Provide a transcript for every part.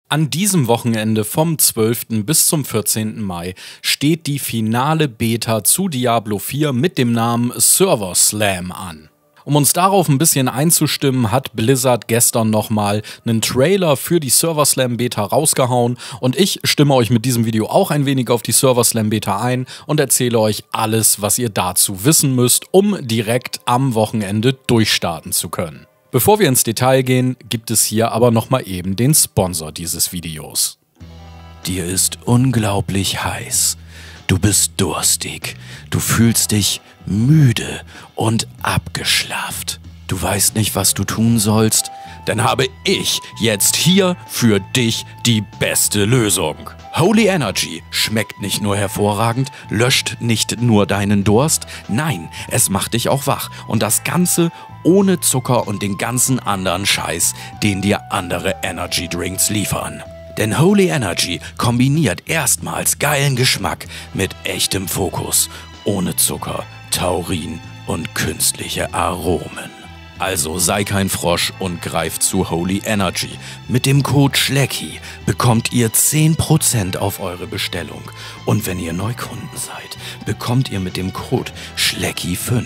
An diesem Wochenende vom 12. bis zum 14. Mai steht die finale Beta zu Diablo 4 mit dem Namen Server Slam an. Um uns darauf ein bisschen einzustimmen, hat Blizzard gestern nochmal einen Trailer für die Server Slam Beta rausgehauen und ich stimme euch mit diesem Video auch ein wenig auf die Server Slam Beta ein und erzähle euch alles, was ihr dazu wissen müsst, um direkt am Wochenende durchstarten zu können. Bevor wir ins Detail gehen, gibt es hier aber nochmal eben den Sponsor dieses Videos. Dir ist unglaublich heiß. Du bist durstig. Du fühlst dich müde und abgeschlafft. Du weißt nicht, was du tun sollst? Dann habe ich jetzt hier für dich die beste Lösung. Holy Energy schmeckt nicht nur hervorragend, löscht nicht nur deinen Durst, nein, es macht dich auch wach. Und das Ganze ohne Zucker und den ganzen anderen Scheiß, den dir andere Energy Drinks liefern. Denn Holy Energy kombiniert erstmals geilen Geschmack mit echtem Fokus, ohne Zucker, Taurin und künstliche Aromen. Also sei kein Frosch und greift zu Holy Energy. Mit dem Code SCHLECKI bekommt ihr 10% auf eure Bestellung. Und wenn ihr Neukunden seid, bekommt ihr mit dem Code SCHLECKI5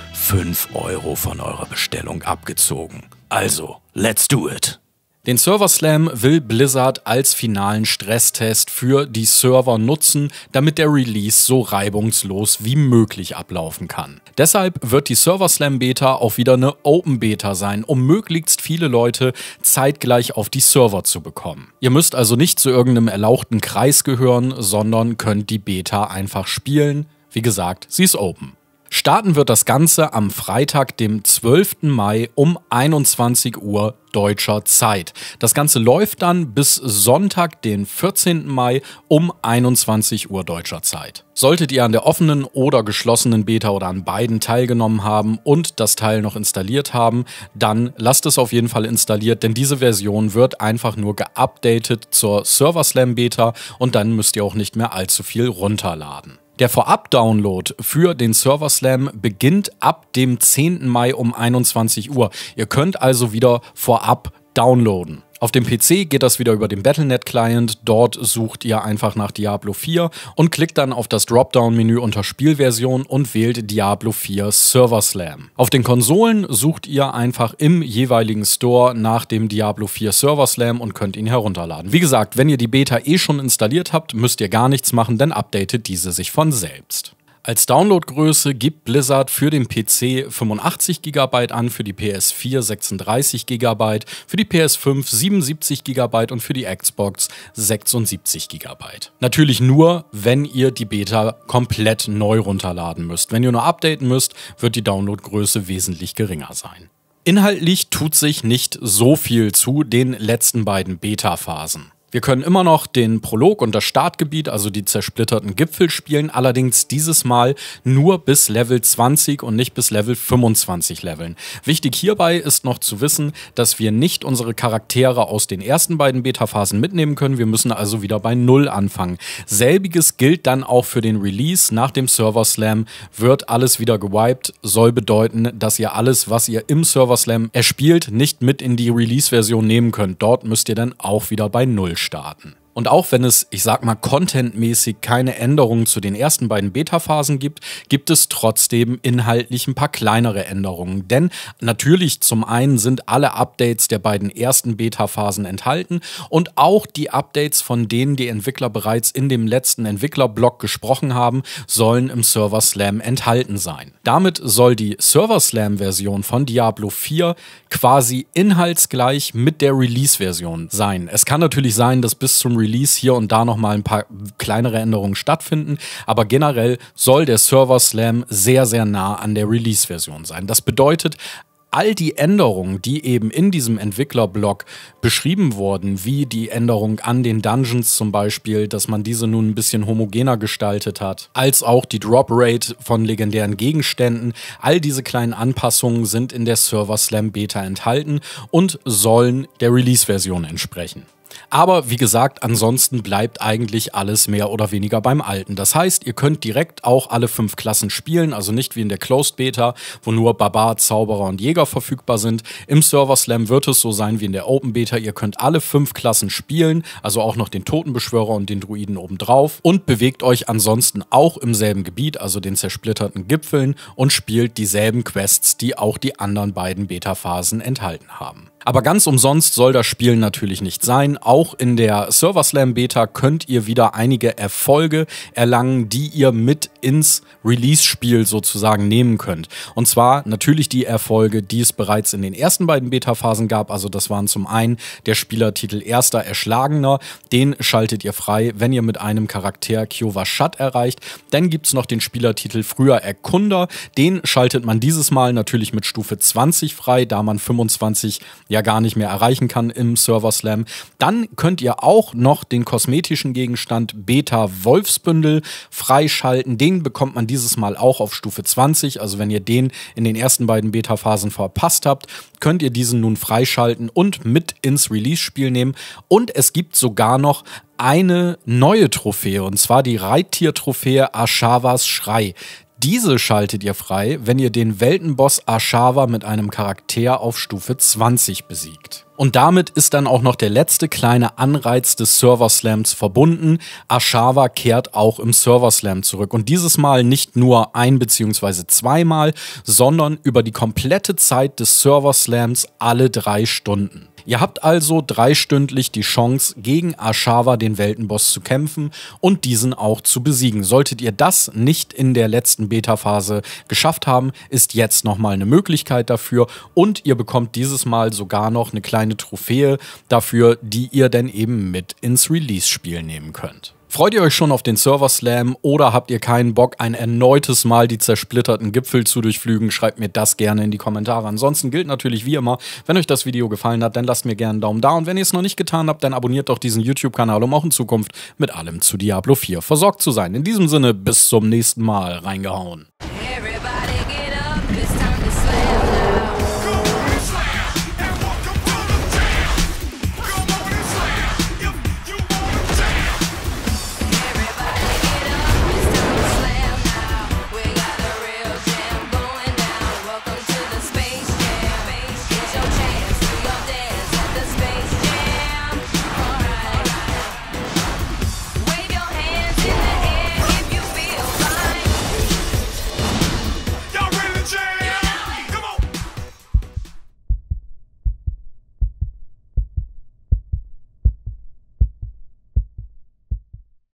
5 € von eurer Bestellung abgezogen. Also, let's do it! Den Server Slam will Blizzard als finalen Stresstest für die Server nutzen, damit der Release so reibungslos wie möglich ablaufen kann. Deshalb wird die Server Slam Beta auch wieder eine Open Beta sein, um möglichst viele Leute zeitgleich auf die Server zu bekommen. Ihr müsst also nicht zu irgendeinem erlauchten Kreis gehören, sondern könnt die Beta einfach spielen. Wie gesagt, sie ist open. Starten wird das Ganze am Freitag, dem 12. Mai um 21 Uhr deutscher Zeit. Das Ganze läuft dann bis Sonntag, den 14. Mai um 21 Uhr deutscher Zeit. Solltet ihr an der offenen oder geschlossenen Beta oder an beiden teilgenommen haben und das Teil noch installiert haben, dann lasst es auf jeden Fall installiert, denn diese Version wird einfach nur geupdatet zur Server Slam Beta und dann müsst ihr auch nicht mehr allzu viel runterladen. Der Vorab-Download für den Server Slam beginnt ab dem 10. Mai um 21 Uhr. Ihr könnt also wieder vorab downloaden. Auf dem PC geht das wieder über den Battle.net-Client. Dort sucht ihr einfach nach Diablo 4 und klickt dann auf das Dropdown-Menü unter Spielversion und wählt Diablo 4 Server Slam. Auf den Konsolen sucht ihr einfach im jeweiligen Store nach dem Diablo 4 Server Slam und könnt ihn herunterladen. Wie gesagt, wenn ihr die Beta schon installiert habt, müsst ihr gar nichts machen, denn updatet diese sich von selbst. Als Downloadgröße gibt Blizzard für den PC 85 GB an, für die PS4 36 GB, für die PS5 77 GB und für die Xbox 76 GB. Natürlich nur, wenn ihr die Beta komplett neu runterladen müsst. Wenn ihr nur updaten müsst, wird die Downloadgröße wesentlich geringer sein. Inhaltlich tut sich nicht so viel zu den letzten beiden Beta-Phasen. Wir können immer noch den Prolog und das Startgebiet, also die zersplitterten Gipfel spielen, allerdings dieses Mal nur bis Level 20 und nicht bis Level 25 leveln. Wichtig hierbei ist noch zu wissen, dass wir nicht unsere Charaktere aus den ersten beiden Beta-Phasen mitnehmen können, wir müssen also wieder bei 0 anfangen. Selbiges gilt dann auch für den Release. Nach dem Server Slam wird alles wieder gewiped, soll bedeuten, dass ihr alles, was ihr im Server Slam erspielt, nicht mit in die Release-Version nehmen könnt. Dort müsst ihr dann auch wieder bei 0 starten. Und auch wenn es, ich sag mal, contentmäßig keine Änderungen zu den ersten beiden Beta-Phasen gibt, gibt es trotzdem inhaltlich ein paar kleinere Änderungen. Denn natürlich zum einen sind alle Updates der beiden ersten Beta-Phasen enthalten und auch die Updates, von denen die Entwickler bereits in dem letzten Entwicklerblog gesprochen haben, sollen im Server Slam enthalten sein. Damit soll die Server Slam-Version von Diablo 4 quasi inhaltsgleich mit der Release-Version sein. Es kann natürlich sein, dass bis zum Release hier und da nochmal ein paar kleinere Änderungen stattfinden, aber generell soll der Server Slam sehr, sehr nah an der Release-Version sein. Das bedeutet, all die Änderungen, die eben in diesem Entwicklerblog beschrieben wurden, wie die Änderung an den Dungeons zum Beispiel, dass man diese nun ein bisschen homogener gestaltet hat, als auch die Drop-Rate von legendären Gegenständen, all diese kleinen Anpassungen sind in der Server Slam Beta enthalten und sollen der Release-Version entsprechen. Aber wie gesagt, ansonsten bleibt eigentlich alles mehr oder weniger beim Alten. Das heißt, ihr könnt direkt auch alle 5 Klassen spielen, also nicht wie in der Closed Beta, wo nur Barbar, Zauberer und Jäger verfügbar sind. Im Server Slam wird es so sein wie in der Open Beta. Ihr könnt alle 5 Klassen spielen, also auch noch den Totenbeschwörer und den Druiden obendrauf, und bewegt euch ansonsten auch im selben Gebiet, also den zersplitterten Gipfeln, und spielt dieselben Quests, die auch die anderen beiden Beta-Phasen enthalten haben. Aber ganz umsonst soll das Spiel natürlich nicht sein. Auch in der Server Slam Beta könnt ihr wieder einige Erfolge erlangen, die ihr mit ins Release-Spiel sozusagen nehmen könnt. Und zwar natürlich die Erfolge, die es bereits in den ersten beiden Beta-Phasen gab. Also das waren zum einen der Spielertitel Erster Erschlagener. Den schaltet ihr frei, wenn ihr mit einem Charakter Kjova Shat erreicht. Dann gibt es noch den Spielertitel Früher Erkunder. Den schaltet man dieses Mal natürlich mit Stufe 20 frei, da man 25 ja gar nicht mehr erreichen kann im Server Slam. Dann könnt ihr auch noch den kosmetischen Gegenstand Beta Wolfsbündel freischalten. Den bekommt man dieses Mal auch auf Stufe 20. Also wenn ihr den in den ersten beiden Beta-Phasen verpasst habt, könnt ihr diesen nun freischalten und mit ins Release-Spiel nehmen. Und es gibt sogar noch eine neue Trophäe, und zwar die Reittier-Trophäe Ashavas Schrei. Diese schaltet ihr frei, wenn ihr den Weltenboss Ashava mit einem Charakter auf Stufe 20 besiegt. Und damit ist dann auch noch der letzte kleine Anreiz des Server Slams verbunden. Ashava kehrt auch im Server Slam zurück. Und dieses Mal nicht nur ein- bzw. zweimal, sondern über die komplette Zeit des Server Slams alle 3 Stunden. Ihr habt also 3-stündlich die Chance, gegen Ashava, den Weltenboss, zu kämpfen und diesen auch zu besiegen. Solltet ihr das nicht in der letzten Beta-Phase geschafft haben, ist jetzt nochmal eine Möglichkeit dafür, und ihr bekommt dieses Mal sogar noch eine kleine Trophäe dafür, die ihr dann eben mit ins Release-Spiel nehmen könnt. Freut ihr euch schon auf den Server Slam oder habt ihr keinen Bock, ein erneutes Mal die zersplitterten Gipfel zu durchflügen? Schreibt mir das gerne in die Kommentare. Ansonsten gilt natürlich wie immer, wenn euch das Video gefallen hat, dann lasst mir gerne einen Daumen da. Und wenn ihr es noch nicht getan habt, dann abonniert doch diesen YouTube-Kanal, um auch in Zukunft mit allem zu Diablo 4 versorgt zu sein. In diesem Sinne, bis zum nächsten Mal. Reingehauen.